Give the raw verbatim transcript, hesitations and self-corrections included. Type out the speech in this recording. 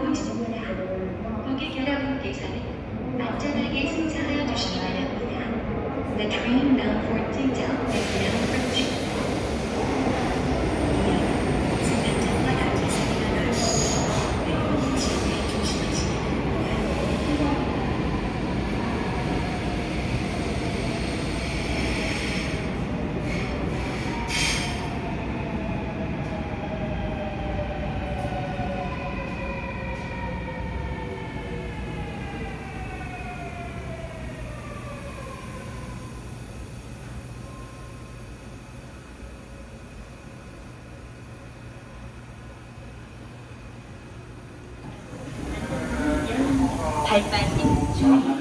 이용하고 있습니다. 고객 여러분께서는 안전하게 승차하여 주시기 바랍니다. The train bound for Qingdao is now approaching. 승강장과 안전사기가 넓고 내부는 지역에 조심하시기 바랍니다. 발빠짐 중